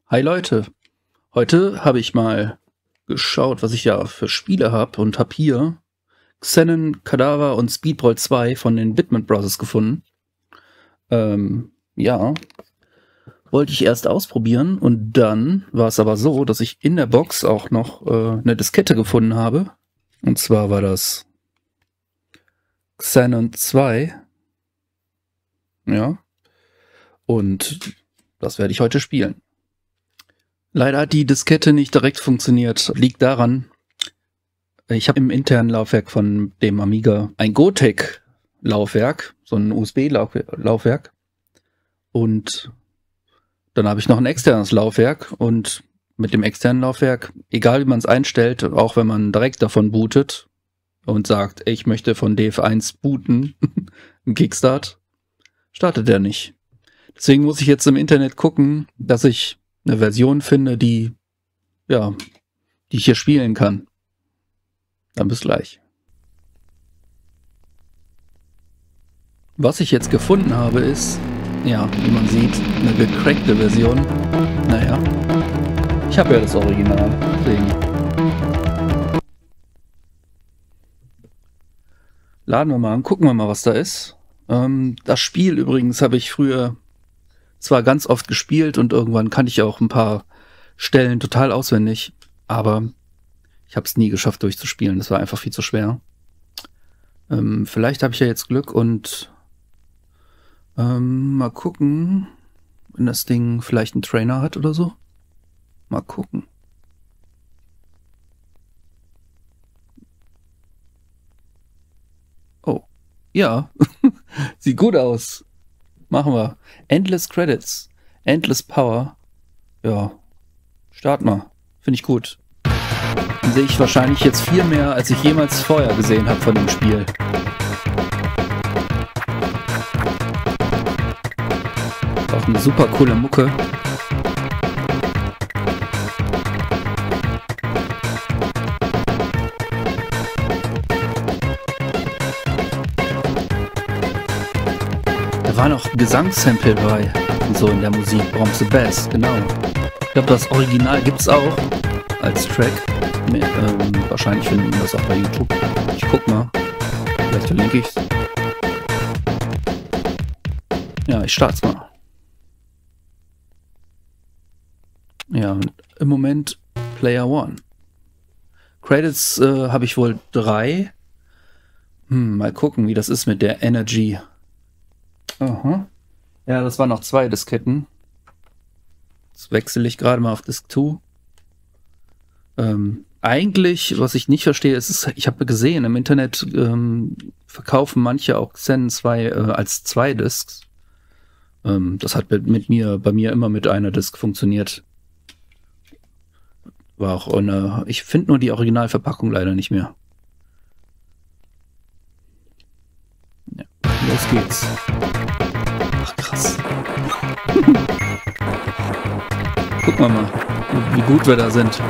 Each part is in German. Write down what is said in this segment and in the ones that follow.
Hi Leute, heute habe ich mal geschaut, was ich ja für Spiele habe und habe hier Xenon, Cadaver und Speedball 2 von den Bitmap Brothers gefunden. Ja, wollte ich erst ausprobieren und dann war es aber so, dass ich in der Box auch noch eine Diskette gefunden habe. Und zwar war das Xenon 2. Ja, und das werde ich heute spielen. Leider hat die Diskette nicht direkt funktioniert. Liegt daran, ich habe im internen Laufwerk von dem Amiga ein Gotek-Laufwerk, so ein USB-Laufwerk. Und dann habe ich noch ein externes Laufwerk. Und mit dem externen Laufwerk, egal wie man es einstellt, auch wenn man direkt davon bootet und sagt, ich möchte von DF1 booten, im Kickstart, startet er nicht. Deswegen muss ich jetzt im Internet gucken, dass ich eine Version finde, die ich hier spielen kann. Dann bis gleich. Was ich jetzt gefunden habe ist, ja, wie man sieht, eine gecrackte Version. Naja, ich habe ja das Original, deswegen. Laden wir mal an, gucken wir mal, was da ist. Das Spiel übrigens habe ich früher zwar ganz oft gespielt und irgendwann kannte ich auch ein paar Stellen total auswendig, aber ich habe es nie geschafft durchzuspielen. Das war einfach viel zu schwer. Vielleicht habe ich ja jetzt Glück und mal gucken, wenn das Ding vielleicht einen Trainer hat oder so. Mal gucken. Oh, ja, sieht gut aus. Machen wir. Endless Credits. Endless Power. Ja. Start mal. Finde ich gut. Dann sehe ich wahrscheinlich jetzt viel mehr, als ich jemals vorher gesehen habe von dem Spiel. Auch eine super coole Mucke. Da war noch Gesangssample bei, so in der Musik, Brahms the Bass, genau. Ich glaube, das Original gibt's auch als Track. Wahrscheinlich finden wir das auch bei YouTube. Ich guck mal, vielleicht verlinke ich's. Ja, ich start's mal. Ja, im Moment Player One. Credits habe ich wohl 3. Mal gucken, wie das ist mit der Energy. Aha. Ja, das waren noch 2 Disketten. Jetzt wechsle ich gerade mal auf Disk 2. Eigentlich, was ich nicht verstehe, ist, ich habe gesehen, im Internet verkaufen manche auch Xenon 2 als 2 Disks. Das hat bei mir immer mit einer Disk funktioniert. War auch ich finde nur die Originalverpackung leider nicht mehr. Ja, los geht's. Ach, krass. Gucken wir mal, wie gut wir da sind.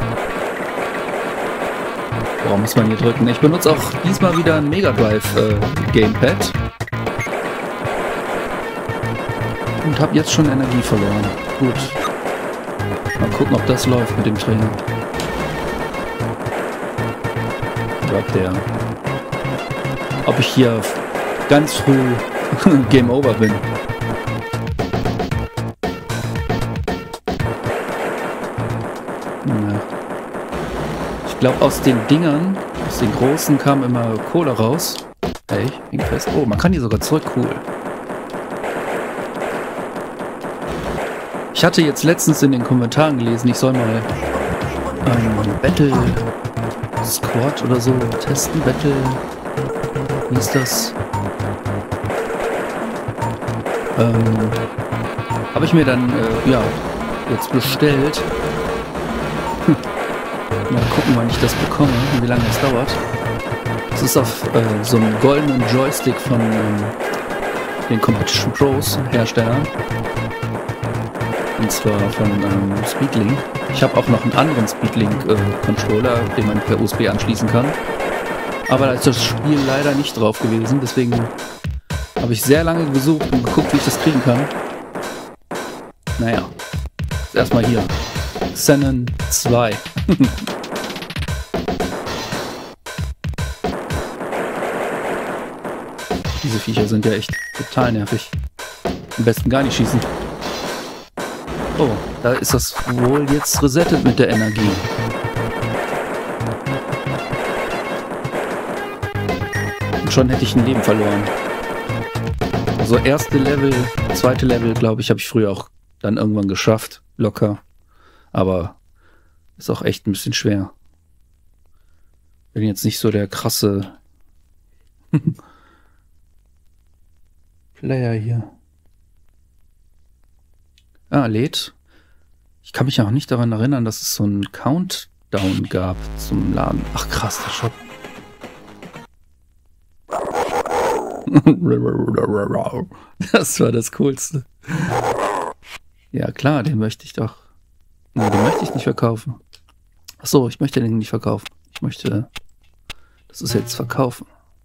Boah, muss man hier drücken. Ich benutze auch diesmal wieder ein Mega Drive Gamepad. Und habe jetzt schon Energie verloren. Gut. Mal gucken, ob das läuft mit dem Trainer. Glaubt der. Ob ich hier ganz früh Game Over bin. Ja. Ich glaube, aus den Dingern, aus den großen, kam immer Kohle raus. Hey, ich hing fest. Oh, man kann die sogar zurück. Cool. Ich hatte jetzt letztens in den Kommentaren gelesen, ich soll mal Battle Squad oder so testen. Battle. Wie ist das? Habe ich mir dann jetzt bestellt. Mal gucken, wann ich das bekomme und wie lange das dauert. Das ist auf so einem goldenen Joystick von den Competition Pros Herstellern. Und zwar von Speedlink. Ich habe auch noch einen anderen Speedlink-Controller, den man per USB anschließen kann. Aber da ist das Spiel leider nicht drauf gewesen. Deswegen habe ich sehr lange gesucht und geguckt, wie ich das kriegen kann. Naja. Erstmal hier. Xenon 2. Diese Viecher sind ja echt total nervig. Am besten gar nicht schießen. Oh, da ist das wohl jetzt resettet mit der Energie. Und schon hätte ich ein Leben verloren. Also erste Level, zweite Level, glaube ich, habe ich früher auch dann irgendwann geschafft. Locker. Aber ist auch echt ein bisschen schwer. Bin jetzt nicht so der krasse Player hier. Ah, lädt. Ich kann mich ja auch nicht daran erinnern, dass es so einen Countdown gab zum Laden. Ach krass, der Shop. Das war das Coolste. Ja klar, den möchte ich doch. Nein, den möchte ich nicht verkaufen. Ach so, ich möchte den nicht verkaufen. Ich möchte das ist jetzt verkaufen.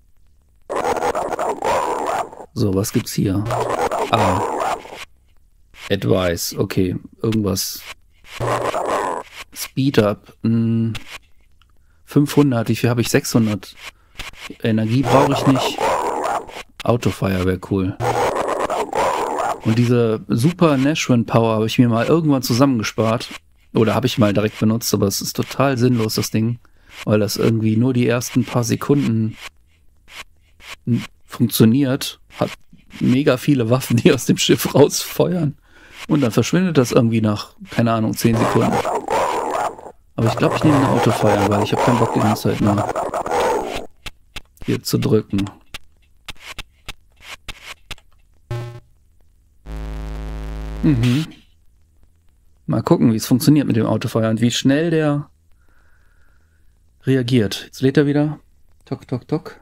So, was gibt's hier? Ah. Advice, okay. Irgendwas. Speed up. 500, wie viel habe ich? 600. Energie brauche ich nicht. Autofire wäre cool. Und diese Super Nashorn Power habe ich mir mal irgendwann zusammengespart. Oder habe ich mal direkt benutzt, aber es ist total sinnlos, das Ding. Weil das irgendwie nur die ersten paar Sekunden funktioniert. Hat mega viele Waffen, die aus dem Schiff rausfeuern. Und dann verschwindet das irgendwie nach, keine Ahnung, 10 Sekunden. Aber ich glaube, ich nehme eine Autofire, weil ich habe keinen Bock, die ganze Zeit nur hier zu drücken. Mal gucken, wie es funktioniert mit dem Autofire und wie schnell der reagiert. Jetzt lädt er wieder. Tok, tok, tok.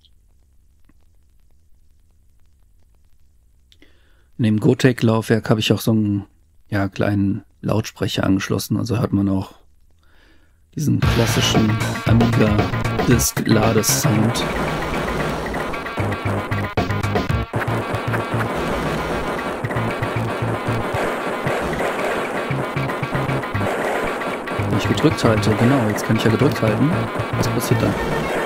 Neben Gotek-Laufwerk habe ich auch so einen kleinen Lautsprecher angeschlossen. Also hört man auch diesen klassischen Amiga-Disk-Ladesound. Wenn ich gedrückt halte, genau, jetzt kann ich ja gedrückt halten. Was passiert dann?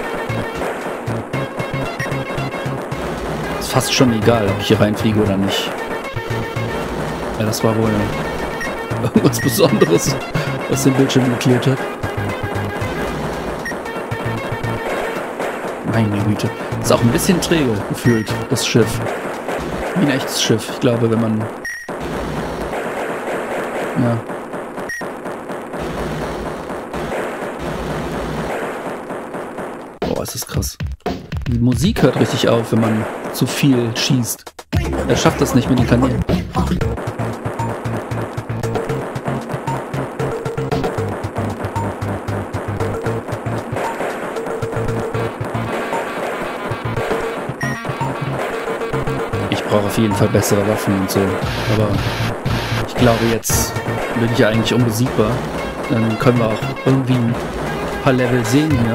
Ist fast schon egal, ob ich hier reinfliege oder nicht. Ja, das war wohl irgendwas Besonderes, was den Bildschirm geklärt hat. Meine Güte. Ist auch ein bisschen träge gefühlt, das Schiff. Wie ein echtes Schiff. Ich glaube, wenn man... Ja. Boah, ist das krass. Die Musik hört richtig auf, wenn man zu viel schießt. Er schafft das nicht mit den Kanälen. Ich brauche auf jeden Fall bessere Waffen und so. Aber ich glaube, jetzt bin ich ja eigentlich unbesiegbar. Dann können wir auch irgendwie ein paar Level sehen hier.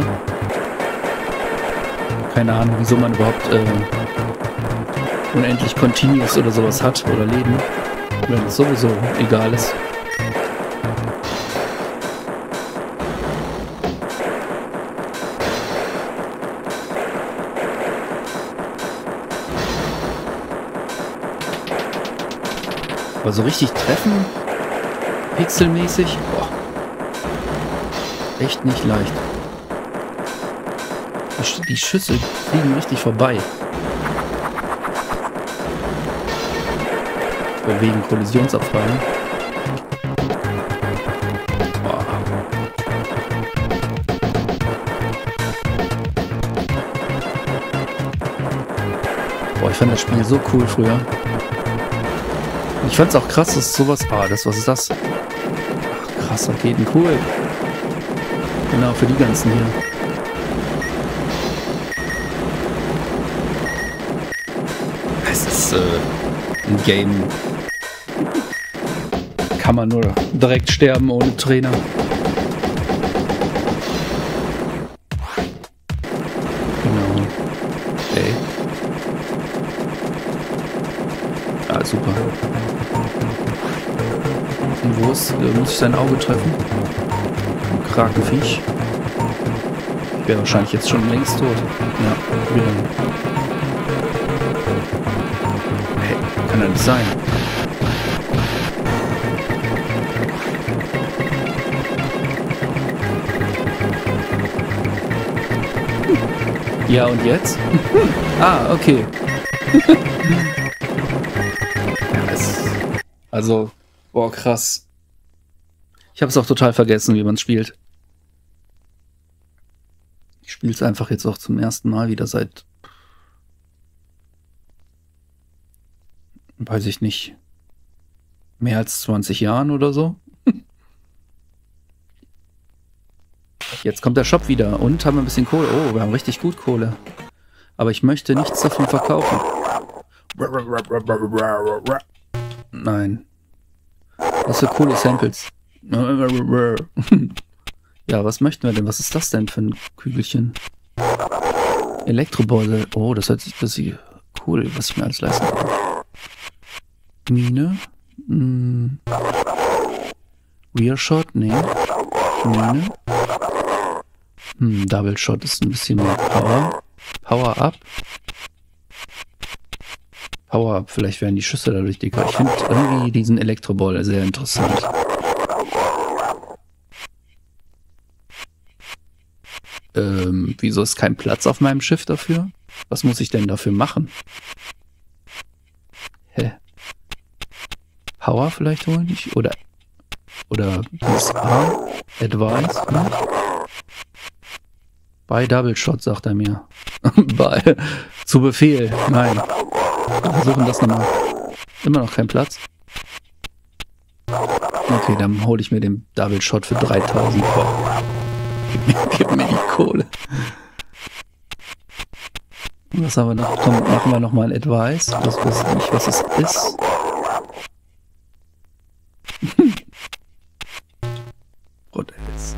Keine Ahnung, wieso man überhaupt unendlich Continuous oder sowas hat oder Leben. Wenn es sowieso egal ist. Aber so richtig treffen, pixelmäßig, boah, echt nicht leicht. Die Schüsse fliegen richtig vorbei. Wegen Kollisionsabfragen. Boah. Boah, ich fand das Spiel so cool früher. Ich fand's auch krass, dass sowas... was ist das? Ach, krass, Raketen, cool. Genau, für die ganzen hier. Es ist ein Game. Kann man nur direkt sterben ohne Trainer. Genau. Okay. Ah, super. Und wo Los, muss ich sein Auge treffen? Ein Krakenviech. Ich wäre wahrscheinlich jetzt schon längst tot. Ja, wieder. Hey, kann ja nicht sein. Ja, und jetzt? Ah, okay. Also, boah, krass. Ich habe es auch total vergessen, wie man es spielt. Ich spiele es einfach jetzt auch zum ersten Mal wieder seit, weiß ich nicht, mehr als 20 Jahren oder so. Jetzt kommt der Shop wieder und haben ein bisschen Kohle. Oh, wir haben richtig gut Kohle. Aber ich möchte nichts davon verkaufen. Nein. Was für coole Samples. Ja, was möchten wir denn? Was ist das denn für ein Kügelchen? Elektrobeutel. Oh, das hört sich cool, was ich mir alles leisten kann. Mine. Rear Shot? Nee. Mine. Double Shot ist ein bisschen mehr Power. Power Up. Power Up, vielleicht werden die Schüsse dadurch dicker. Ich finde irgendwie diesen Elektroball sehr interessant. Wieso ist kein Platz auf meinem Schiff dafür? Was muss ich denn dafür machen? Hä? Power vielleicht holen ich? Oder dieses A? Advice? Ne? Bei Double Shot, sagt er mir. Zu Befehl. Nein. Wir versuchen das nochmal. Immer noch kein Platz. Okay, dann hole ich mir den Double Shot für 3000. Gib mir die Kohle. Was haben wir noch? Komm, machen wir nochmal ein Advice. Das weiß nicht, was es ist. Rodels.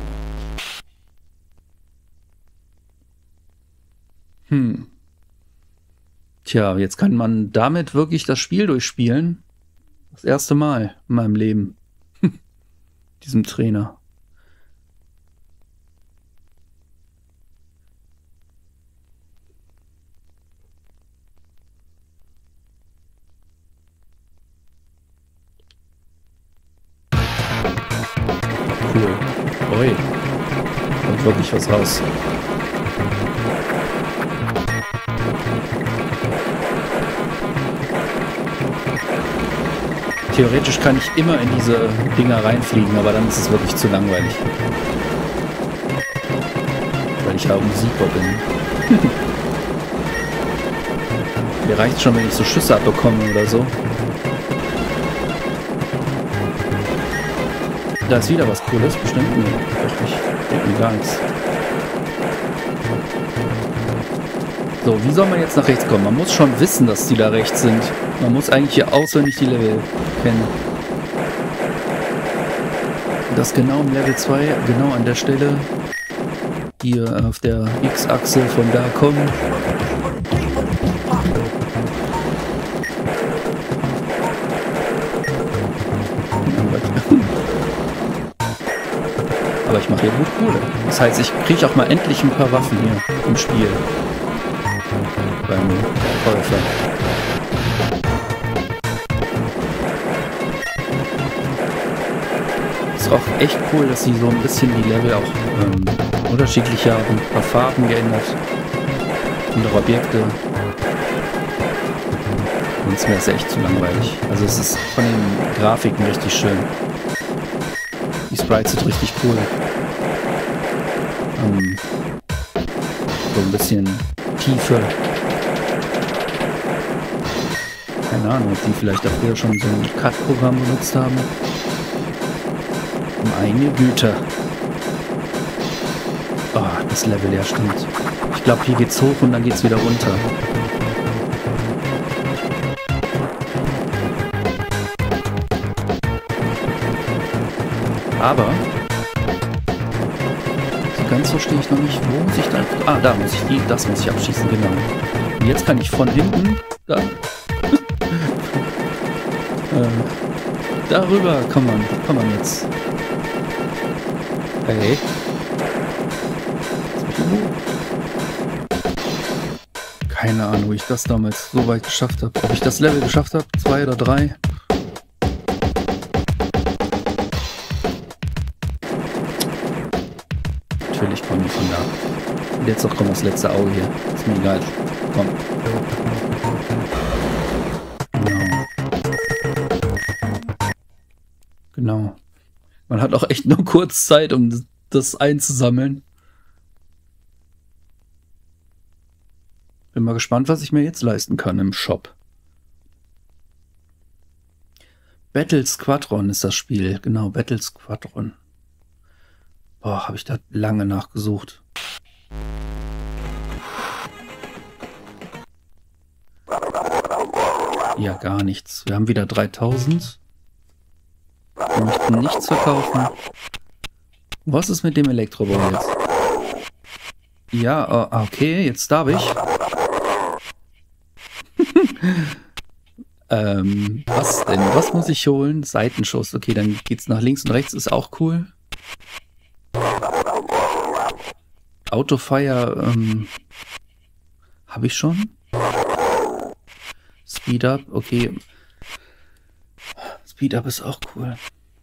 Tja, jetzt kann man damit wirklich das Spiel durchspielen. Das erste Mal in meinem Leben. Diesem Trainer. Cool. Oi. Kommt wirklich was raus. Theoretisch kann ich immer in diese Dinger reinfliegen, aber dann ist es wirklich zu langweilig. Weil ich ja Musiker bin. Mir reicht schon, wenn ich so Schüsse abbekomme oder so. Da ist wieder was Cooles, bestimmt. Nee, wirklich. Denkt mir gar nichts. So, wie soll man jetzt nach rechts kommen? Man muss schon wissen, dass die da rechts sind. Man muss eigentlich hier auswendig die Level kennen. Das genau im Level 2, genau an der Stelle. Hier auf der X-Achse von da kommen. Aber ich mache hier gut Kohle. Das heißt, ich kriege auch mal endlich ein paar Waffen hier im Spiel. Beim Käufer. Ist auch echt cool, dass sie so ein bisschen die Level auch unterschiedlicher und ein paar Farben geändert. Andere Objekte. Sonst wäre es echt zu langweilig. Also es ist von den Grafiken richtig schön. Die Sprites sind richtig cool. So ein bisschen Tiefe. Keine Ahnung, ob die vielleicht auch früher schon so ein Cut-Programm benutzt haben. Meine Güte. Oh, das Level, ja stimmt. Ich glaube, hier geht's hoch und dann geht's wieder runter. Aber so ganz so stehe ich noch nicht. Wo muss ich da? Ah, da muss ich das muss ich abschießen, genau. Und jetzt kann ich von hinten da Darüber kann man jetzt. Hey. Keine Ahnung, wie ich das damals so weit geschafft habe. Ob ich das Level geschafft habe? 2 oder 3? Natürlich komme ich von da. Und jetzt noch kommt das letzte Auge hier. Ist mir egal. Komm. Genau. Man hat auch echt nur kurz Zeit, um das einzusammeln. Bin mal gespannt, was ich mir jetzt leisten kann im Shop. Battle Squadron ist das Spiel. Genau, Battle Squadron. Boah, habe ich da lange nachgesucht. Ja, gar nichts. Wir haben wieder 3000. Wir möchten nichts verkaufen. Was ist mit dem Elektrobau jetzt? Ja, okay, jetzt darf ich. Was denn? Was muss ich holen? Seitenschuss. Okay, dann geht's nach links und rechts. Ist auch cool. Autofire, habe ich schon. Speed Up, okay. Speed Up ist auch cool.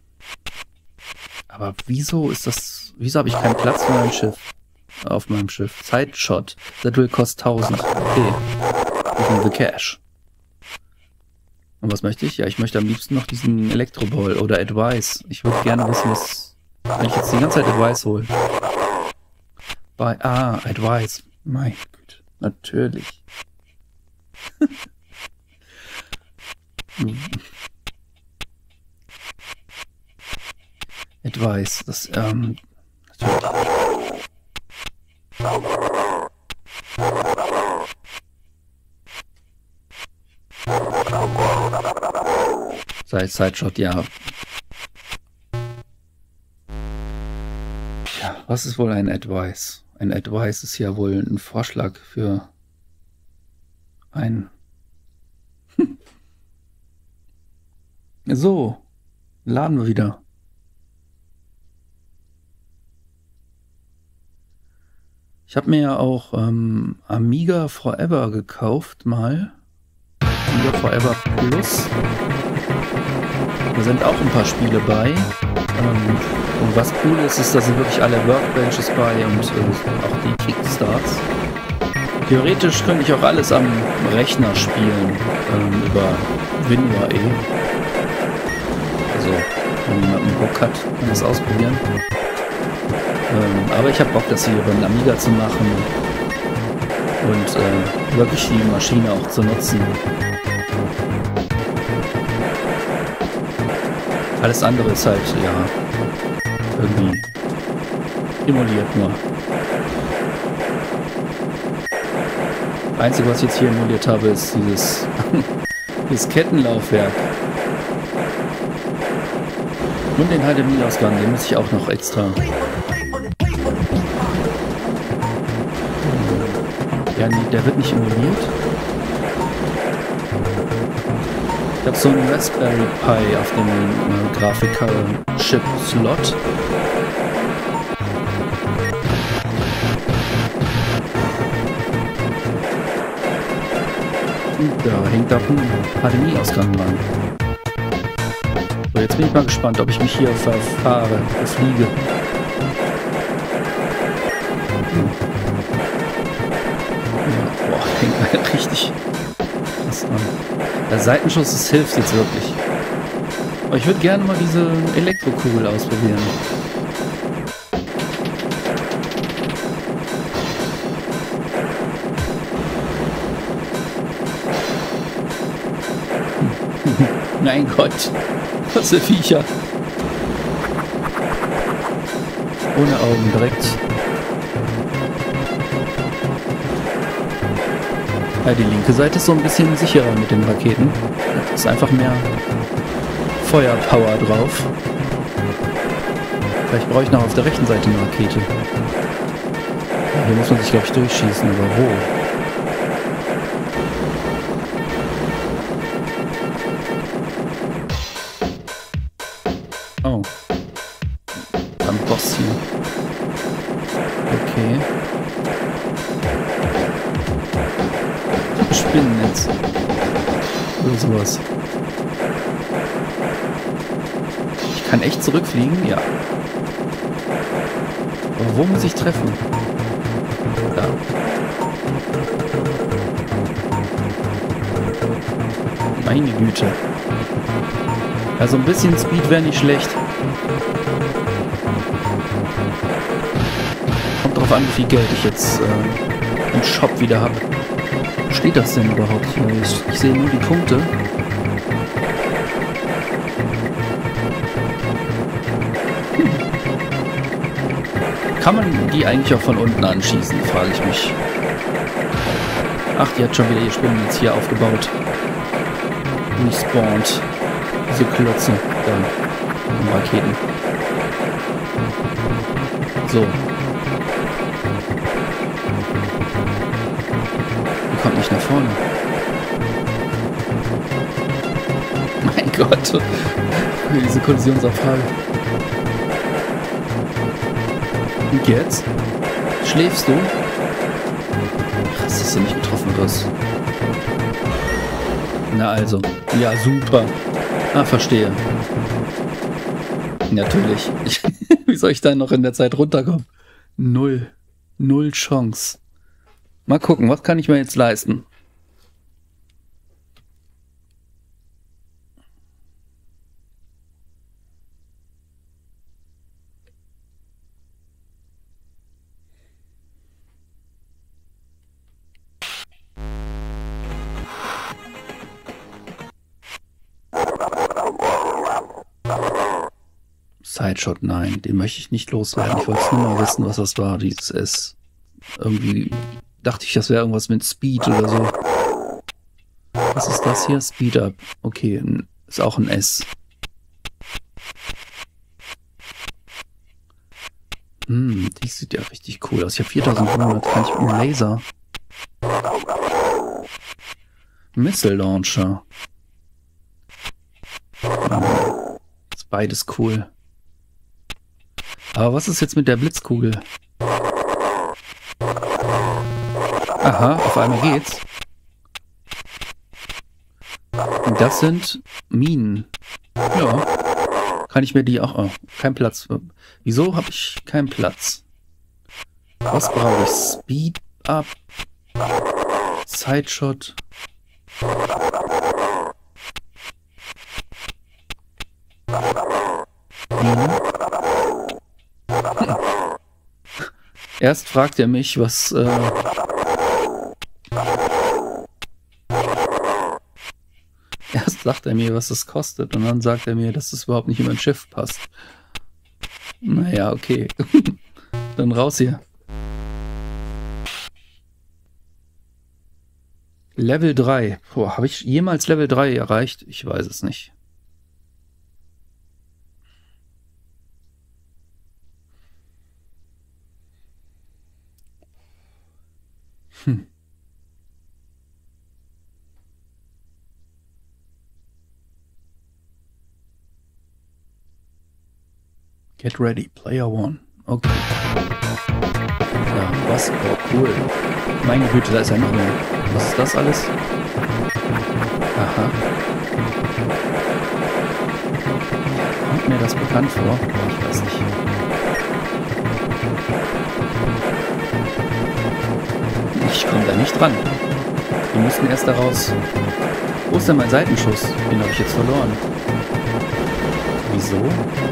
Aber wieso habe ich keinen Platz für mein Schiff? Auf meinem Schiff. Sideshot. That will cost 1000. Okay. Give me the cash. Und was möchte ich? Ja, ich möchte am liebsten noch diesen Elektroball oder Advice. Ich würde gerne wissen, was... Wenn ich jetzt die ganze Zeit Advice hole. Advice. Mein Gott. Natürlich. Advice. Das, natürlich. Sideshot, ja. Ja, was ist wohl ein Advice? Ein Advice ist ja wohl ein Vorschlag für ein... So, laden wir wieder. Ich habe mir ja auch Amiga Forever gekauft mal. Amiga Forever Plus. Da sind auch ein paar Spiele bei. Und was cool ist, ist, da sind wirklich alle Workbenches bei und auch die Kickstarts. Theoretisch könnte ich auch alles am Rechner spielen, über WinUAE. Also, wenn jemand einen Bock hat, kann man das ausprobieren. Aber ich habe Bock, das hier über den Amiga zu machen und wirklich die Maschine auch zu nutzen. Alles andere ist halt, ja, irgendwie emuliert nur. Das Einzige, was ich jetzt hier emuliert habe, ist dieses Kettenlaufwerk. Und den HDMI-Ausgang, den muss ich auch noch extra. Ja, nee, der wird nicht emuliert. Ich habe so einen Raspberry Pi auf dem Grafiker-Chip-Slot. Und da hängt auch ein HDMI-Ausgang dran. So, jetzt bin ich mal gespannt, ob ich mich hier verfahre, fliege. Ja, boah, hängt mir richtig was dran. Der Seitenschuss, das hilft jetzt wirklich. Aber ich würde gerne mal diese Elektrokugel ausprobieren. Mein Gott, was für Viecher. Ohne Augen direkt. Ja, die linke Seite ist so ein bisschen sicherer mit den Raketen. Da ist einfach mehr Feuerpower drauf. Vielleicht brauche ich noch auf der rechten Seite eine Rakete. Ja, hier muss man sich, glaube ich, durchschießen, aber wo? Boss hier. Okay. Spinnennetz. Oder sowas. Ich kann echt zurückfliegen? Ja. Aber wo muss ich treffen? Da. Meine Güte. Also ein bisschen Speed wäre nicht schlecht. Kommt drauf an, wie viel Geld ich jetzt im Shop wieder habe. Wo steht das denn überhaupt hier? Ich sehe nur die Punkte. Kann man die eigentlich auch von unten anschießen, frage ich mich. Ach, die hat schon wieder ihr Spinnennetz hier aufgebaut. Respawnt. Diese Klötze da. Raketen. So. Die kommt nicht nach vorne. Mein Gott. Diese Kollisionsabfrage. Und jetzt? Schläfst du? Krass, dass du nicht getroffen wirst. Na also. Ja, super. Ah, verstehe. Natürlich. Wie soll ich da noch in der Zeit runterkommen? Null. Null Chance. Mal gucken, was kann ich mir jetzt leisten? Sideshot, nein, den möchte ich nicht loswerden. Ich wollte nur mal wissen, was das war, dieses S. Irgendwie dachte ich, das wäre irgendwas mit Speed oder so. Was ist das hier? Speed Up. Okay, ist auch ein S. Die sieht ja richtig cool aus. Ich habe 4500, kann ich mit einem Laser. Missile Launcher. Ist beides cool. Aber was ist jetzt mit der Blitzkugel? Aha, auf einmal geht's. Und das sind Minen. Ja. Kann ich mir die auch... Oh, kein Platz. Wieso habe ich keinen Platz? Was brauche ich? Speed Up. Sideshot. Erst fragt er mich, was... Erst sagt er mir, was das kostet, und dann sagt er mir, dass das überhaupt nicht in mein Schiff passt. Naja, okay. Dann raus hier. Level 3. Boah, habe ich jemals Level 3 erreicht? Ich weiß es nicht. Get ready, Player 1. Okay. Ja, was? Oh, cool. Meine Güte, da ist ja noch mehr. Was ist das alles? Aha. Kommt mir das bekannt vor? Ich weiß nicht. Ich komme da nicht dran. Wir mussten erst da raus. Wo ist denn mein Seitenschuss? Den habe ich jetzt verloren. Wieso?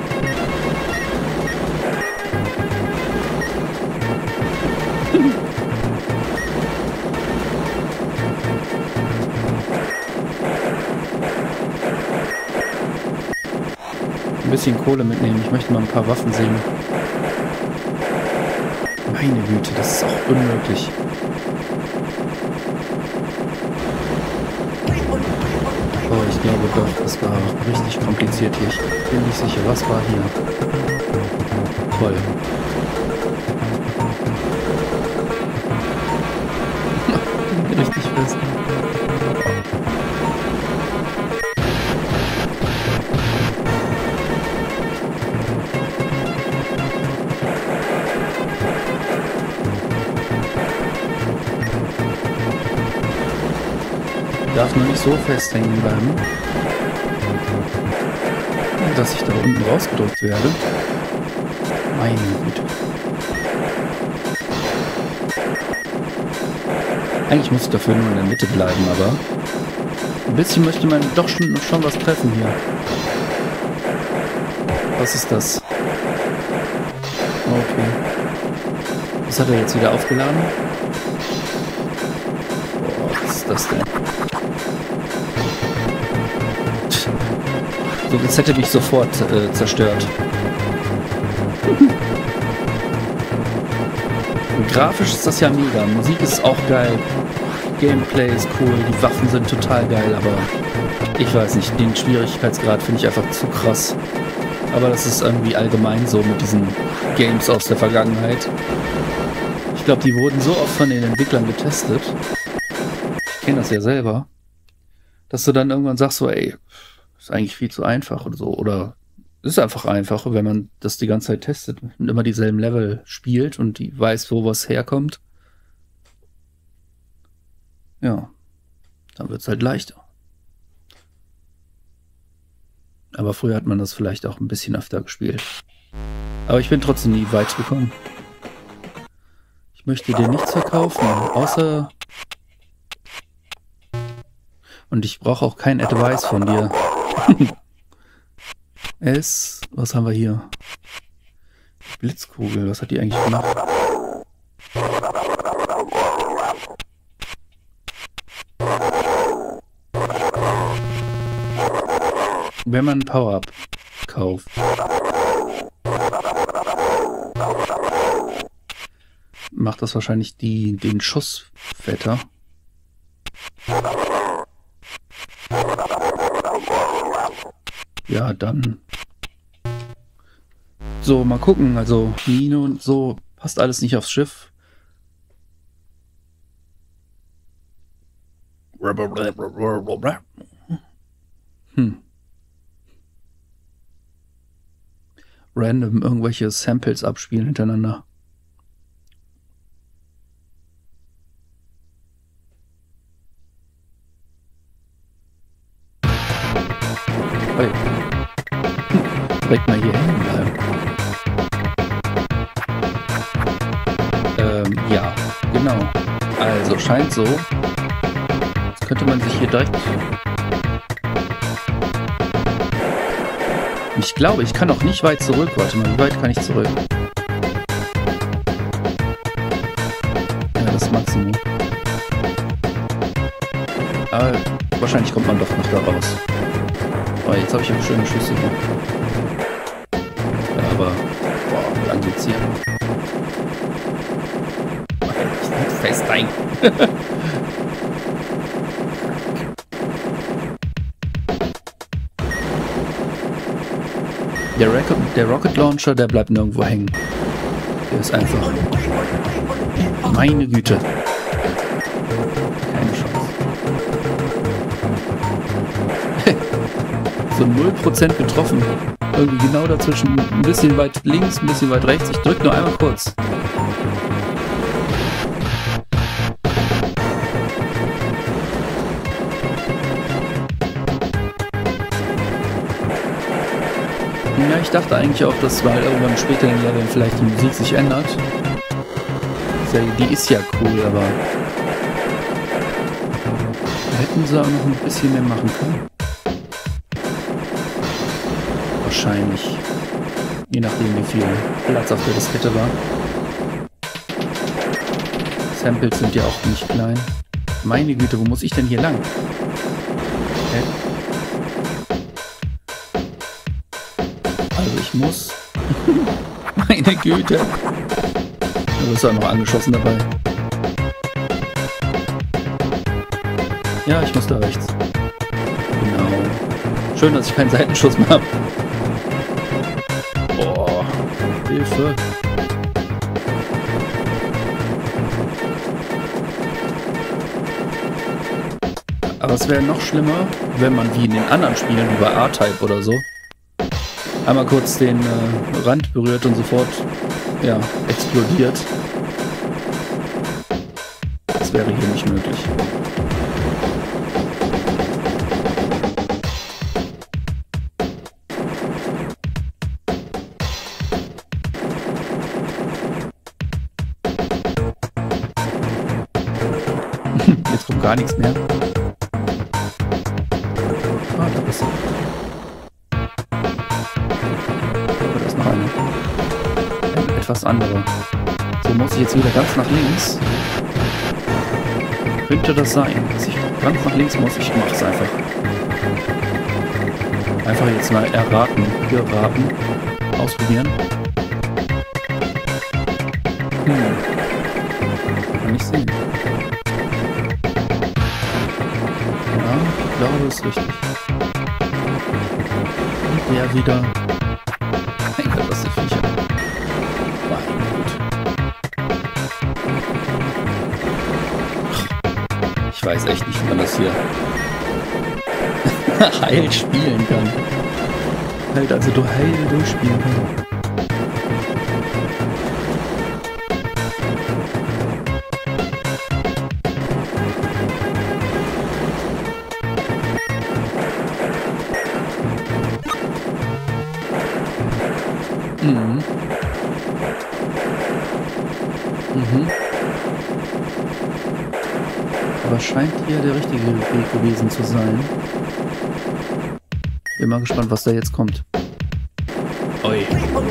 Ein bisschen Kohle mitnehmen. Ich möchte mal ein paar Waffen sehen. Meine Güte, das ist auch unmöglich. Oh, ich glaube doch, das war richtig kompliziert hier. Ich bin nicht sicher, was war hier. Toll. Richtig fest. Darf nur nicht so fest hängen bleiben, dass ich da unten rausgedrückt werde. Meine Güte. Eigentlich muss ich dafür nur in der Mitte bleiben, aber ein bisschen möchte man doch schon was treffen hier. Was ist das? Okay. Was hat er jetzt wieder aufgeladen? Boah, was ist das denn? So, jetzt hätte mich sofort zerstört. Grafisch ist das ja mega. Musik ist auch geil. Gameplay ist cool. Die Waffen sind total geil, aber ich weiß nicht, den Schwierigkeitsgrad finde ich einfach zu krass. Aber das ist irgendwie allgemein so mit diesen Games aus der Vergangenheit. Ich glaube, die wurden so oft von den Entwicklern getestet. Ich kenne das ja selber. Dass du dann irgendwann sagst so, ey, ist eigentlich viel zu einfach oder so. Oder ist einfach einfach, wenn man das die ganze Zeit testet und immer dieselben Level spielt und die weiß, wo was herkommt. Ja, dann wird es halt leichter. Aber früher hat man das vielleicht auch ein bisschen öfter gespielt. Aber ich bin trotzdem nie weit gekommen. Ich möchte dir nichts verkaufen, außer... Und ich brauche auch kein Advice von dir. Was haben wir hier? Blitzkugel, was hat die eigentlich gemacht? Wenn man ein Power-Up kauft. Macht das wahrscheinlich den Schuss fetter. Ja, dann. So, mal gucken. Also, Mine und so passt alles nicht aufs Schiff. Random irgendwelche Samples abspielen hintereinander. Hey. Direkt mal hier hängen bleiben. Ja, genau. Also scheint so. Jetzt könnte man sich hier direkt... Ich glaube, ich kann auch nicht weit zurück. Warte mal, wie weit kann ich zurück? Ja, das Maximum. Aber wahrscheinlich kommt man doch noch da raus. Oh, jetzt habe ich auch schöne Schüsse hier. Ja, aber, boah, lang geht's hier. Ich bin fest ein. Der Rocket Launcher, der bleibt nirgendwo hängen. Der ist einfach... Meine Güte. Keine Chance. So 0% getroffen. Irgendwie genau dazwischen. Ein bisschen weit links, ein bisschen weit rechts. Ich drücke nur einmal kurz. Ja, ich dachte eigentlich auch, dass mal irgendwann später in den Leveln vielleicht die Musik sich ändert. Die ist ja cool, aber da hätten sie auch noch ein bisschen mehr machen können. Wahrscheinlich. Je nachdem, wie viel Platz auf der Diskette war. Samples sind ja auch nicht klein. Meine Güte, wo muss ich denn hier lang? Okay. Also ich muss... Meine Güte. Da ist auch noch angeschossen dabei. Ja, ich muss da rechts. Genau. Schön, dass ich keinen Seitenschuss mehr habe. Boah. Hilfe. Aber es wäre noch schlimmer, wenn man wie in den anderen Spielen, wie bei R-Type oder so, einmal kurz den Rand berührt und sofort, ja, explodiert. Das wäre hier nicht möglich. gar nichts mehr. Ah, da ist er. Aber da ist noch eine. Etwas andere. So muss ich jetzt wieder ganz nach links. Könnte das sein, dass ich ganz nach links muss? Ich mach's einfach. Einfach jetzt mal erraten, geraten, ausprobieren. Kann ich sehen. Ja, ich glaube, das ist richtig. Und der wieder. Mein Gott, was die Viecher. Mein Gott. Ich weiß echt nicht, wie man das hier heil spielen kann. Halt, also du heil durchspielen kannst. Mhm. Mhm. Aber scheint hier der richtige Weg gewesen zu sein. Bin mal gespannt, was da jetzt kommt. Oi.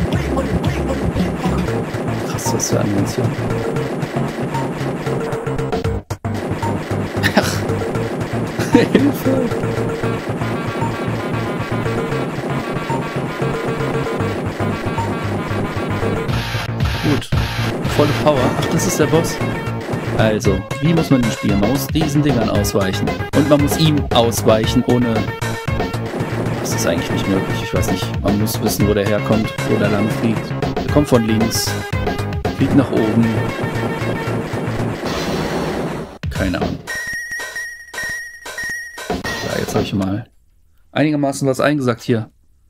Krass, was für Animation. Ach. Hilfe. Gut. Volle Power. Ach, das ist der Boss. Also, wie muss man ihn spielen? Man muss diesen Dingern ausweichen. Und man muss ihm ausweichen, ohne... Das ist eigentlich nicht möglich. Ich weiß nicht. Man muss wissen, wo der herkommt, wo der lang fliegt. Der kommt von links. Fliegt nach oben. Keine Ahnung. Ja, jetzt habe ich mal einigermaßen was eingesagt hier.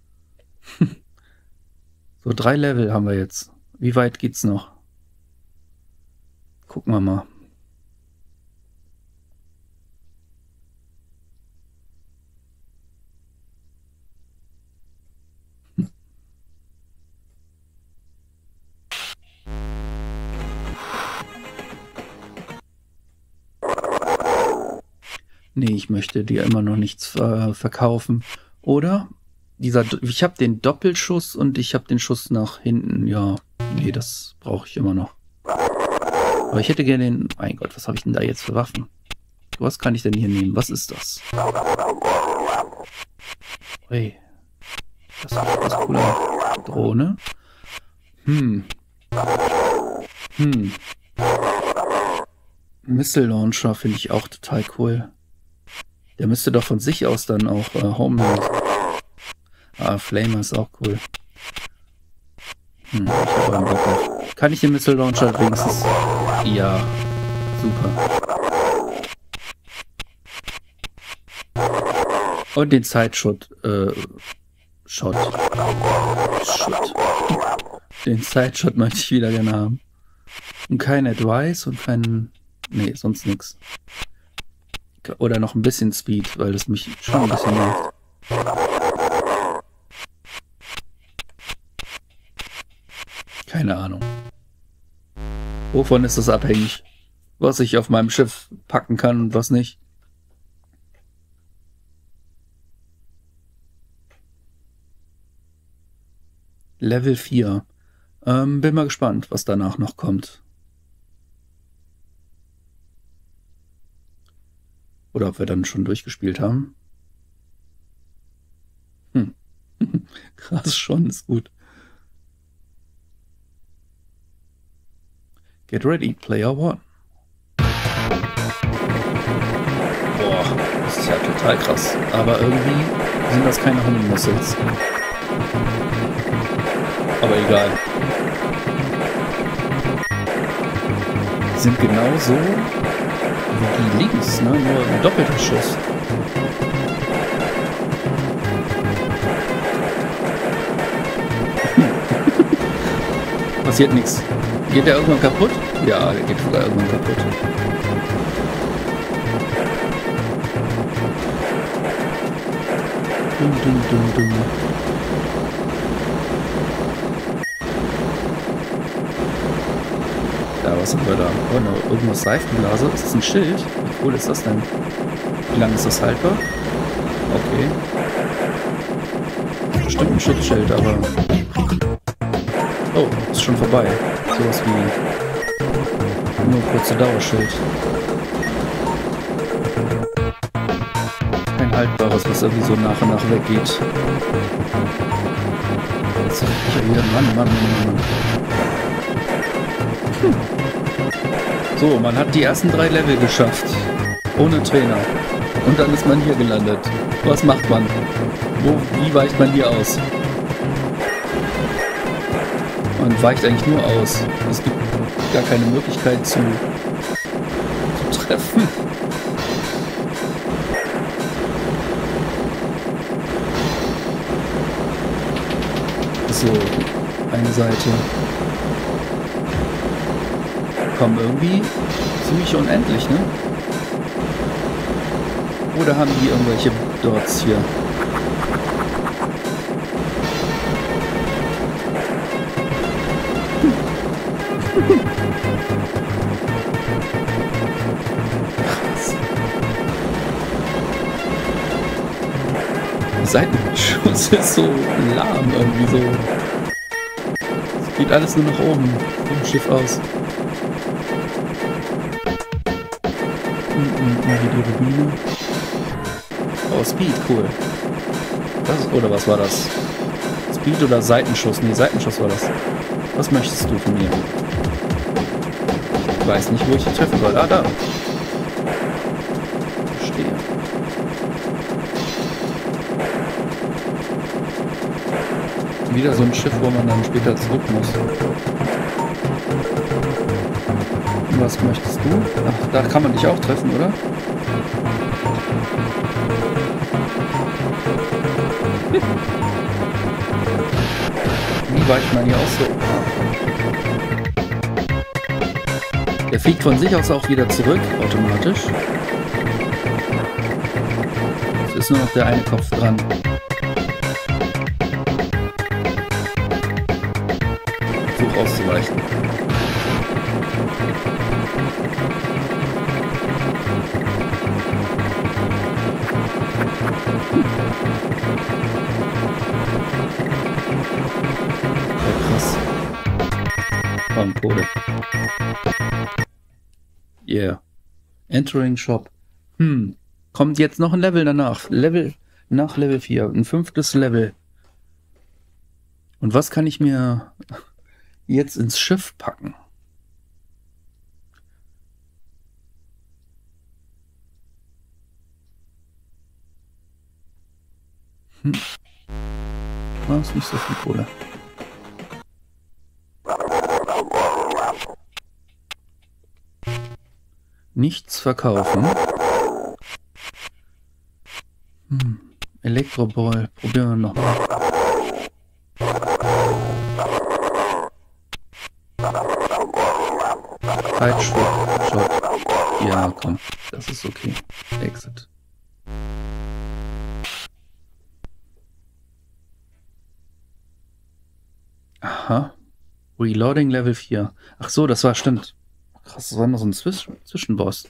So, 3 Level haben wir jetzt. Wie weit geht's noch? Gucken wir mal. Nee, ich möchte dir immer noch nichts verkaufen. Oder? Ich habe den Doppelschuss und ich habe den Schuss nach hinten. Ja, nee, das brauche ich immer noch. Aber ich hätte gerne den... Mein Gott, was habe ich denn da jetzt für Waffen? Was kann ich denn hier nehmen? Was ist das? Hey. Das ist das coole Drohne. Missile Launcher finde ich auch total cool. Der müsste doch von sich aus dann auch Home. Ah, Flamer ist auch cool. Ich habe einen Bock auf. Kann ich den Missile Launcher wenigstens? Ja, super. Und den Sideshot. Shot. Den Sideshot möchte ich wieder gerne haben. Und kein Advice und kein... Nee, sonst nichts. Oder noch ein bisschen Speed, weil das mich schon ein bisschen nervt. Keine Ahnung. Wovon ist das abhängig? Was ich auf meinem Schiff packen kann und was nicht? Level 4. Bin mal gespannt, was danach noch kommt. Oder ob wir dann schon durchgespielt haben. Krass, schon, ist gut. Get ready, Player 1. Boah, das ist ja total krass. Aber irgendwie sind das keine Homing Missiles. Aber egal. Die sind genauso wie die links, ne? Nur ein doppelter Schuss. Passiert nichts. Geht der irgendwann kaputt? Ja, der geht sogar irgendwann kaputt. Dum. Ja, was haben wir da? Oh no, irgendwas Seifenblase. Ist das ein Schild? Wie cool ist das denn? Wie lange ist das haltbar? Okay. Bestimmt ein Schutzschild, aber... Oh, ist schon vorbei. Sowas wie... nur kurze Dauerschild. Kein haltbares, was irgendwie so nach und nach weggeht. Jetzt hab ich ja wieder... Mann. So, man hat die ersten 3 Level geschafft. Ohne Trainer. Und dann ist man hier gelandet. Was macht man? Wie weicht man hier aus? Man weicht eigentlich nur aus. Es gibt gar keine Möglichkeit zu treffen. So, eine Seite. Komm, irgendwie ziemlich unendlich, ne? Oder haben die irgendwelche Dots hier? Der Seitenschuss ist so lahm irgendwie so. Es geht alles nur nach oben vom Schiff aus. Hier die Rubine. Oh, Speed, cool. Oder was war das? Speed oder Seitenschuss? Nee, Seitenschuss war das. Was möchtest du von mir? Ich weiß nicht, wo ich dich treffen soll. Ah, da. Verstehe. Wieder so ein Schiff, wo man dann später zurück muss. Was möchtest du? Ach, da kann man dich auch treffen, oder? Wie weicht man hier aus so? Der fliegt von sich aus auch wieder zurück, automatisch. Es ist nur noch der eine Kopf dran. Versuch auszuweichen. Krass. Komm, Kohle. Yeah. Entering Shop. Kommt jetzt noch ein Level danach. Nach Level 4. Ein 5. Level. Und was kann ich mir jetzt ins Schiff packen? Das ist nicht so viel Kohle. Nichts verkaufen. Elektroball. Probieren wir nochmal. Shot. Ja, komm. Das ist okay. Exit. Aha. Reloading Level 4. Ach so, das war, stimmt. Krass, das war noch so ein Zwischenboss.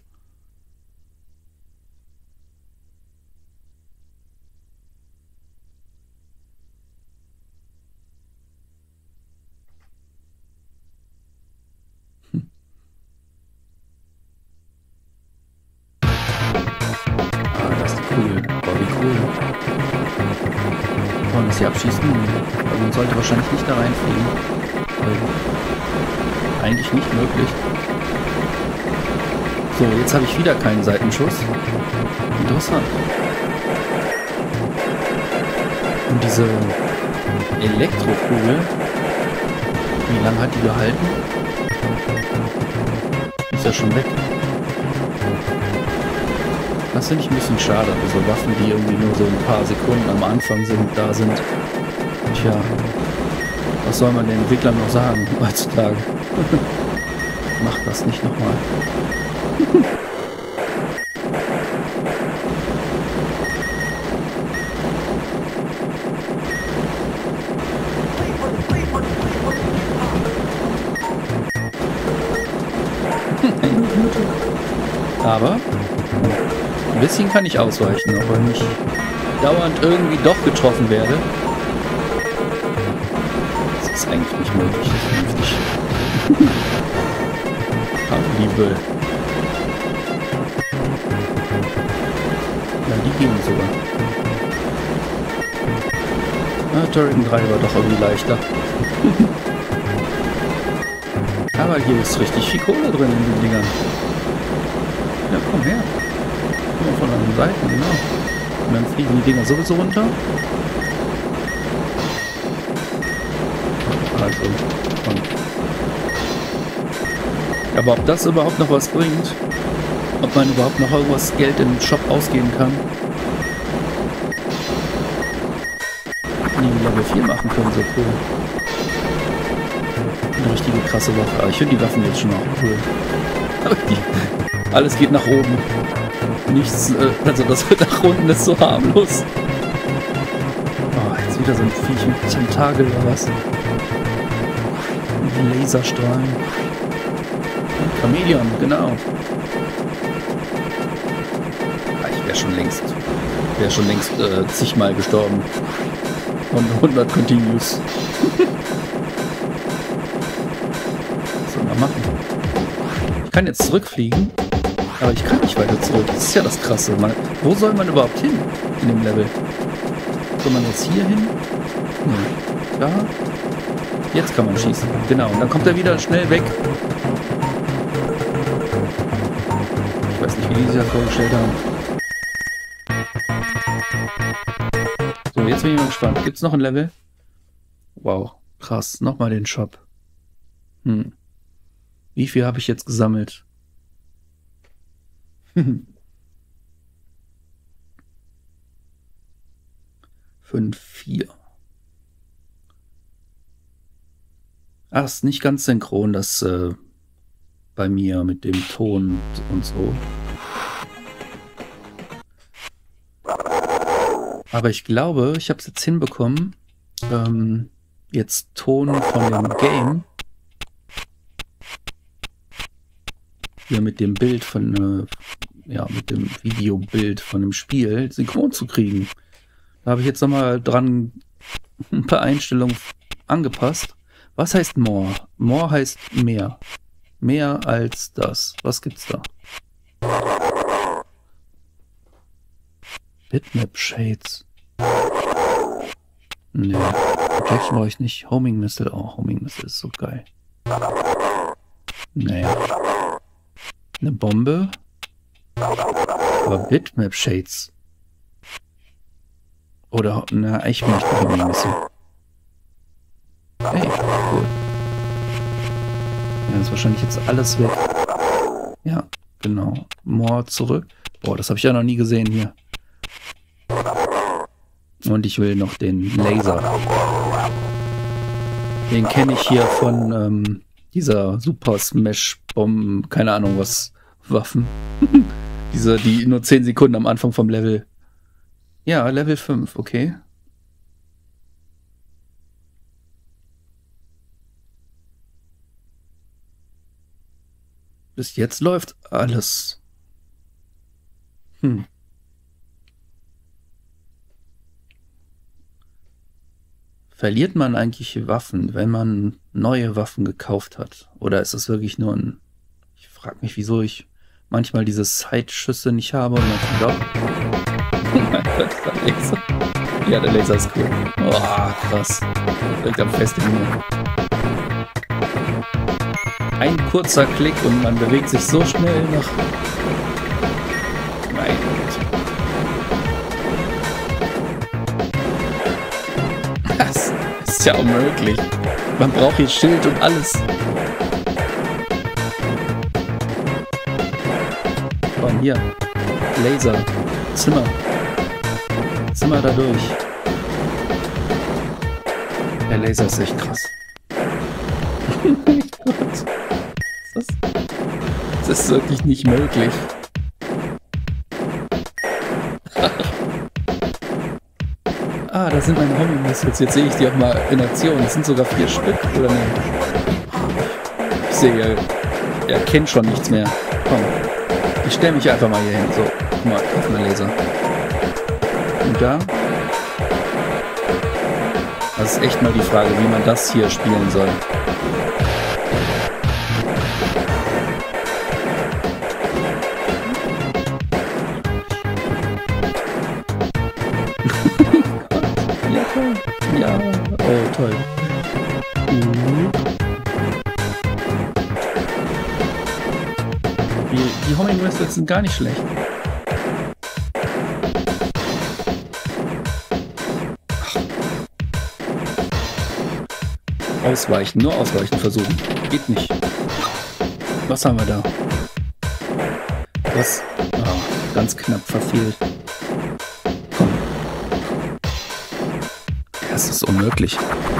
Das ist cool. Boah, wie cool. Wollen wir sie abschießen? Also man sollte wahrscheinlich nicht da reinfliegen. Eigentlich nicht möglich. So, jetzt habe ich wieder keinen Seitenschuss. Interessant. Und diese Elektrokugel, wie lange hat die gehalten? Ist ja schon weg. Das finde ich ein bisschen schade. Also Waffen, die irgendwie nur so ein paar Sekunden am Anfang da sind. Tja, was soll man den Entwicklern noch sagen heutzutage? Mach das nicht nochmal. Aber Ein bisschen kann ich ausweichen, auch wenn ich dauernd irgendwie doch getroffen werde. Das ist eigentlich nicht möglich, vernünftig. Liebe. Ja, die gehen sogar. Turrican 3 war doch irgendwie leichter. Aber hier ist richtig viel Kohle drin in den Dingern. Ja, komm her. Komm mal von anderen Seiten, genau. Und dann fliegen die Dinger sowieso runter. Also, komm. Aber ob das überhaupt noch was bringt, ob man überhaupt noch irgendwas Geld im Shop ausgeben kann, die Level 4 machen können, so cool. Eine richtige krasse Waffe. Aber ich finde die Waffen jetzt schon auch cool. Alles geht nach oben. Nichts, also das wird nach unten ist so harmlos. Oh, jetzt wieder so ein Viech mit Tentakel oder was. Mit Laserstrahlen. Chameleon, genau. Ich wäre schon längst zigmal gestorben. Und 100 Continues. Was soll man machen? Ich kann jetzt zurückfliegen, aber ich kann nicht weiter zurück. Das ist ja das Krasse. Wo soll man überhaupt hin in dem Level? Soll man jetzt hier hin? Nee. Da? Jetzt kann man schießen. Genau. Und dann kommt er wieder schnell weg. Ich weiß nicht, wie die sich das vorgestellt haben. So, jetzt bin ich mal gespannt. Gibt es noch ein Level? Wow, krass. Nochmal den Shop. Wie viel habe ich jetzt gesammelt? 5, 4. Ah, ist nicht ganz synchron, das bei mir mit dem Ton und so. Aber ich glaube, ich habe es jetzt hinbekommen, jetzt Ton von dem Game hier mit dem Bild von, mit dem Videobild von dem Spiel synchron zu kriegen. Da habe ich jetzt nochmal dran ein paar Einstellungen angepasst. Was heißt more? More heißt mehr. Mehr als das. Was gibt's da? Bitmap Shades. Nee. Protection brauche ich nicht. Homing Missile. Oh, Homing Missile ist so geil. Nee. Eine Bombe. Aber Bitmap Shades. Oder, na, ich möchte Homing Missile. Hey, cool. Ja, ist wahrscheinlich jetzt alles weg. Ja, genau. More zurück. Boah, das habe ich ja noch nie gesehen hier. Und ich will noch den Laser. Den kenne ich hier von dieser Super Smash Bomben, keine Ahnung was, Waffen. Die nur 10 Sekunden am Anfang vom Level. Ja, Level 5, okay. Bis jetzt läuft alles. Verliert man eigentlich Waffen, wenn man neue Waffen gekauft hat? Oder ist es wirklich nur ein... Ich frage mich, wieso ich manchmal diese Side-Schüsse nicht habe und dann doch... Oh mein Gott, der Laser. Ja, der Laser ist cool. Oh, krass. Direkt am festen Himmel. Ein kurzer Klick und man bewegt sich so schnell nach... Mein Gott. Das ist ja unmöglich. Man braucht hier Schild und alles. Komm, hier. Laser. Zimmer. Zimmer da durch. Der Laser ist echt krass. Oh mein Gott. Das ist wirklich nicht möglich. Ah, da sind meine Homing Missiles. Jetzt sehe ich die auch mal in Aktion. Das sind sogar 4 Stück, oder ne? Ich sehe, er kennt schon nichts mehr. Komm, ich stelle mich einfach mal hier hin. So. guck mal, offener Laser. Und da? Das ist echt mal die Frage, wie man das hier spielen soll. Ja, toll. Ja, oh, toll. Die Homing Whistles sind gar nicht schlecht. Ausweichen, nur ausweichen versuchen. Geht nicht. Was haben wir da? Was? Oh, ganz knapp verfehlt. Komm. Das ist unmöglich.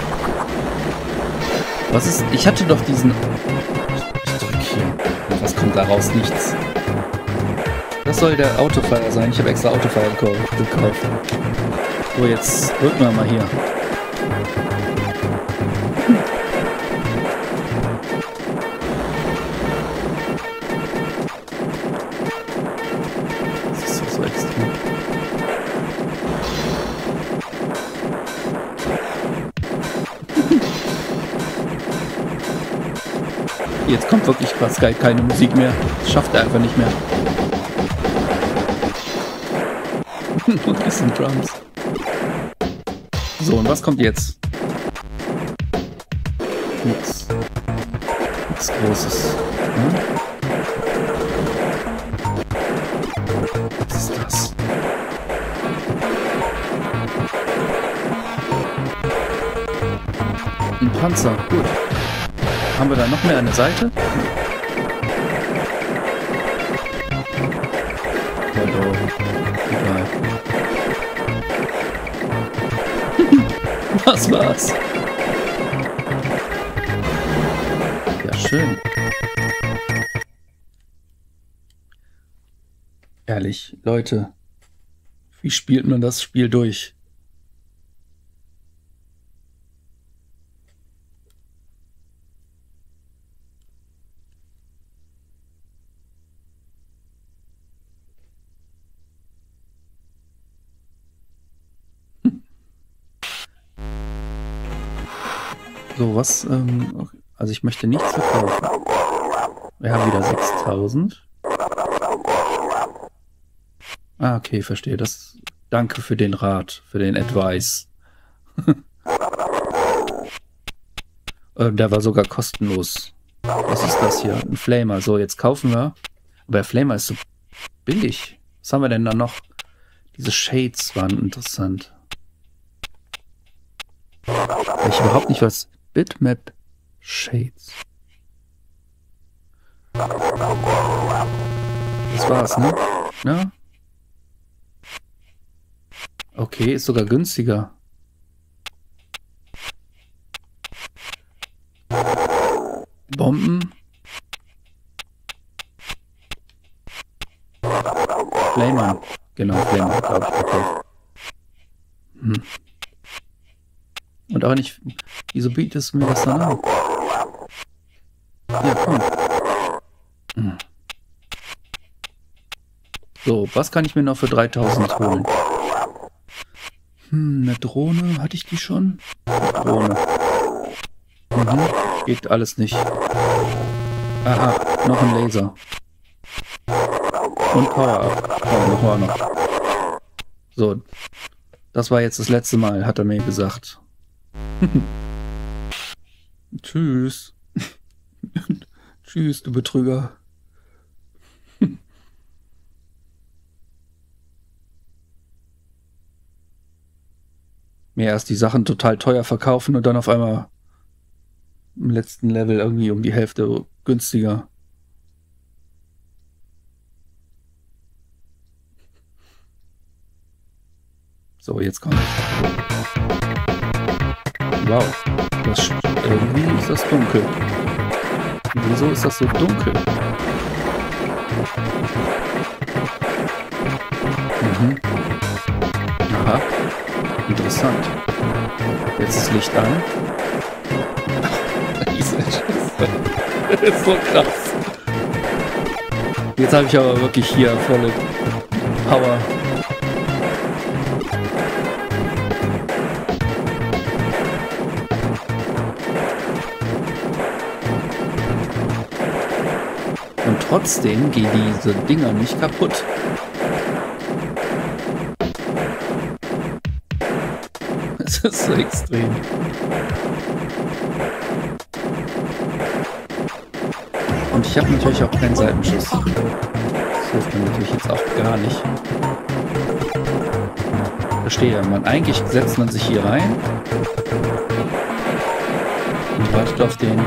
Was ist? Ich hatte doch diesen... Ich drück hier. Was kommt da raus? Nichts. Das soll der Autofire sein. Ich habe extra Autofire gekauft. So, jetzt drücken wir mal hier. Das ist so extrem. Jetzt kommt wirklich fast keine Musik mehr. Das schafft er einfach nicht mehr. Das sind Drums. So, und was kommt jetzt? Nichts Großes. Hm? Was ist das? Ein Panzer, gut. Haben wir da noch mehr an der Seite? Hallo. Egal. Was war's? Ja, schön. Ehrlich, Leute. Wie spielt man das Spiel durch? So, was, also ich möchte nichts verkaufen. Wir haben wieder 6000. Ah, okay, verstehe. Das, danke für den Rat, für den Advice. Der war sogar kostenlos. Was ist das hier? Ein Flamer. So, jetzt kaufen wir. Aber der Flamer ist so billig. Was haben wir denn da noch? Diese Shades waren interessant. Ich überhaupt nicht was... Bitmap Shades. Das war's, ne? Ja? Okay, ist sogar günstiger. Bomben. Flamer. Genau, Flamer, glaube ich. Okay. Hm. Und auch nicht... Wieso bietest du mir das dann an? Ja, komm. Hm. So, was kann ich mir noch für 3000 holen? Eine Drohne. Hatte ich die schon? Drohne. Mhm. Geht alles nicht. Aha, noch ein Laser. Und Power-Up. Oh, noch war noch. So. Das war jetzt das letzte Mal, hat er mir gesagt. Tschüss. Tschüss, du Betrüger. Mir erst die Sachen total teuer verkaufen und dann auf einmal im letzten Level irgendwie um die Hälfte günstiger. So, jetzt kommt es. Wow, das, irgendwie ist das dunkel. Wieso ist das so dunkel? Mhm. Aha, interessant. Jetzt ist Licht an. Diese Scheiße. Das ist so krass. Jetzt habe ich aber wirklich hier volle Power. Und trotzdem gehen diese Dinger nicht kaputt. Das ist so extrem. Und ich habe natürlich auch keinen Seitenschuss. Das hilft mir natürlich jetzt auch gar nicht. Verstehe man. Eigentlich setzt man sich hier rein und wartet auf den.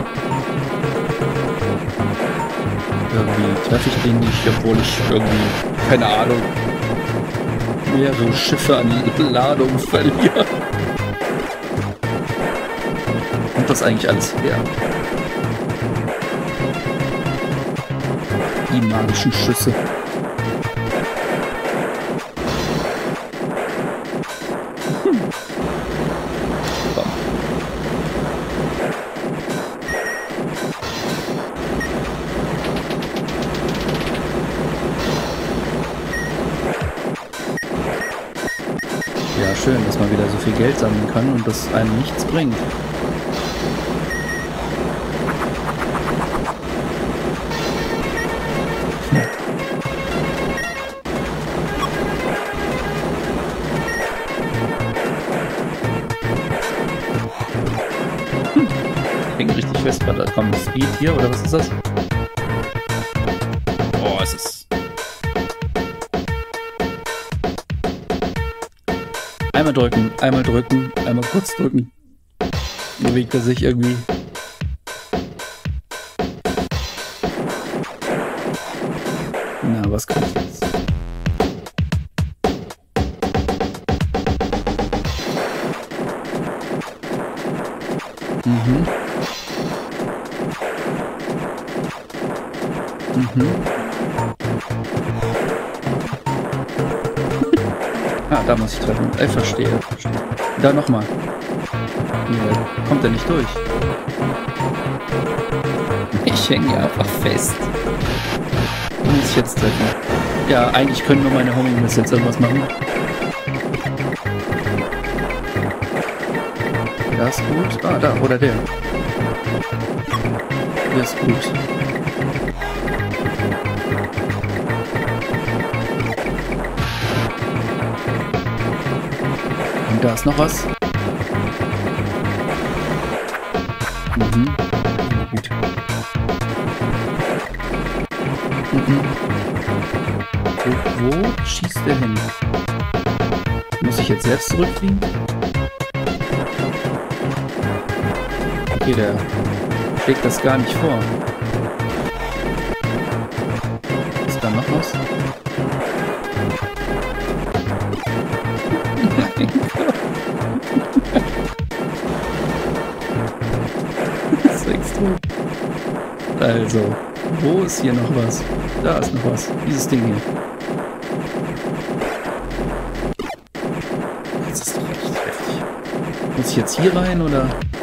Irgendwie treffe ich den nicht, obwohl ich irgendwie, keine Ahnung, mehrere Schiffe an Ladung verliere. Und das eigentlich alles her. Die magischen Schüsse. Ja, schön, dass man wieder so viel Geld sammeln kann und das einem nichts bringt. Hängt richtig fest bei der Speed hier, oder was ist das? Oh, es ist... Einmal drücken, einmal kurz drücken. Bewegt er sich irgendwie. Na, was kommt jetzt? Mhm. Ah, da muss ich treffen. Verstehe. Da nochmal. Nee, kommt er nicht durch. Ich hänge hier einfach fest. Muss ich jetzt treffen. Ja, eigentlich können nur meine Homing-Miss jetzt irgendwas machen. Der ist gut. Ah, da, oder der. Der ist gut. Und da ist noch was. Mhm. Gut. Wo schießt der hin? Muss ich jetzt selbst zurückfliegen? Okay, der schlägt das gar nicht vor. Ist da noch was? Das ist extrem. Also, wo ist hier noch was? Da ist noch was. Dieses Ding hier. Das ist doch echt heftig. Muss ich jetzt hier rein, oder?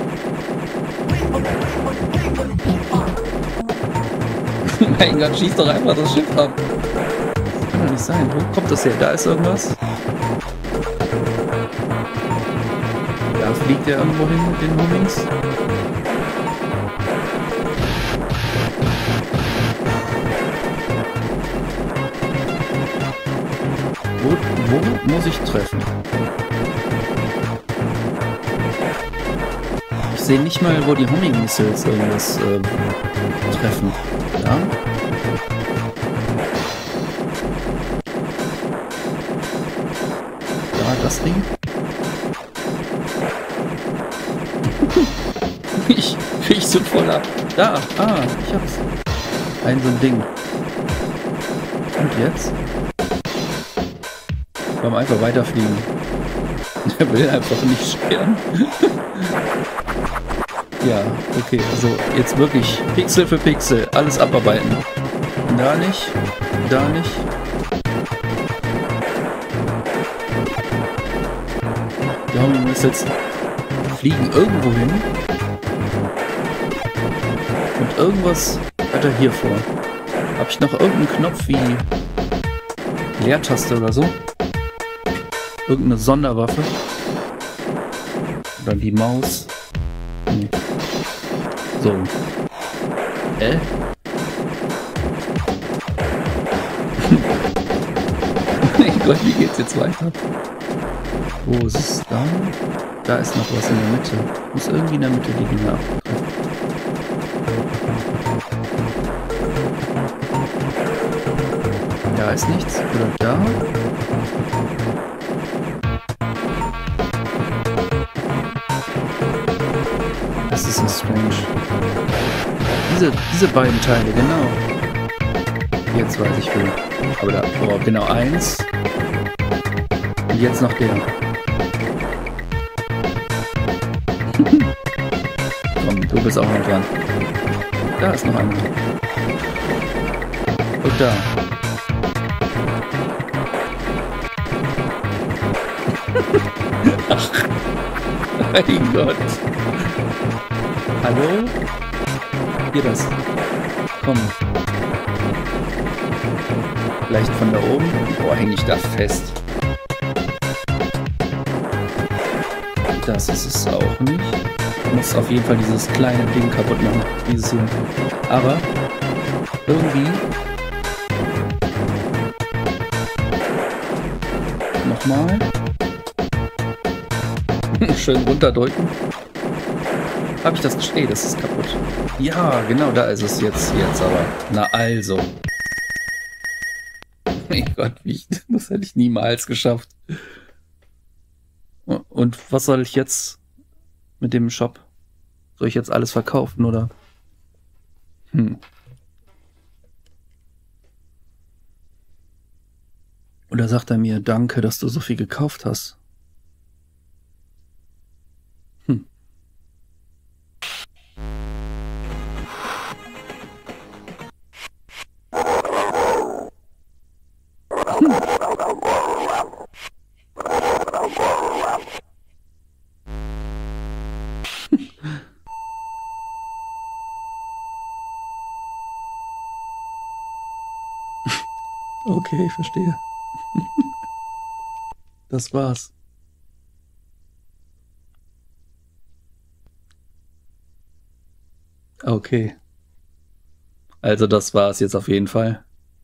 Mein Gott, schieß doch einfach das Schiff ab. Das kann doch nicht sein. Wo kommt das her? Da ist irgendwas. Da fliegt er irgendwo hin mit den Homings. Wo muss ich treffen? Ich sehe nicht mal, wo die Homing-Missiles irgendwas treffen. Ja? Da, das Ding. Ich krieg so voll ab. Da, ich hab's. So ein Ding. Und jetzt? Komm, einfach weiterfliegen. Der will einfach nicht sterben. Ja, okay, also jetzt wirklich Pixel für Pixel, alles abarbeiten. Da nicht, da nicht. Die Homing-Missiles fliegen irgendwo hin. Und irgendwas hat er hier vor. Habe ich noch irgendeinen Knopf wie Leertaste oder so. Irgendeine Sonderwaffe. Oder die Maus. Nee. So. Mein Gott, wie geht's jetzt weiter? Wo ist es da? Da ist noch was in der Mitte. Muss irgendwie in der Mitte die Dinger abgreifen. Da ist nichts. Oder da? Das ist so strange. Diese beiden Teile, genau. Jetzt weiß ich wo. Aber da, oh, genau eins. Und jetzt noch der. Komm, du bist auch noch dran. Da ist noch einer. Und da. Ach, mein Gott. Hallo? Hier das. Komm. Vielleicht von da oben. Boah, häng ich da fest. Das ist es auch nicht. Ich muss auf jeden Fall dieses kleine Ding kaputt machen. Dieses hier. Aber irgendwie. Nochmal. Schön runterdrücken. Habe ich das geschafft? Das ist kaputt. Ja, genau, da ist es jetzt aber. Na also. Mein Gott, das hätte ich niemals geschafft. Und was soll ich jetzt mit dem Shop? Soll ich jetzt alles verkaufen, oder? Oder sagt er mir, danke, dass du so viel gekauft hast? Okay, ich verstehe. Das war's. Okay. Also das war's jetzt auf jeden Fall.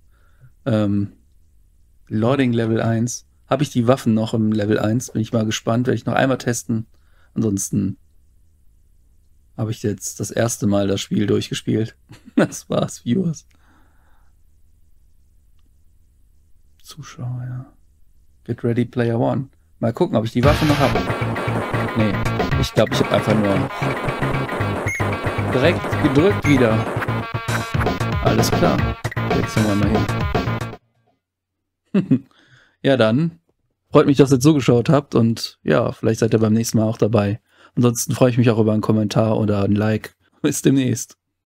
Loading Level 1. Habe ich die Waffen noch im Level 1? Bin ich mal gespannt. Werde ich noch einmal testen. Ansonsten habe ich jetzt das erste Mal das Spiel durchgespielt. Das war's, Viewers. Zuschauer, ja. Get ready, Player One. Mal gucken, ob ich die Waffe noch habe. Nee, ich glaube, ich habe einfach nur direkt gedrückt wieder. Alles klar. Wechseln wir mal hin. Ja, dann. Freut mich, dass ihr zugeschaut habt und ja, vielleicht seid ihr beim nächsten Mal auch dabei. Ansonsten freue ich mich auch über einen Kommentar oder ein Like. Bis demnächst.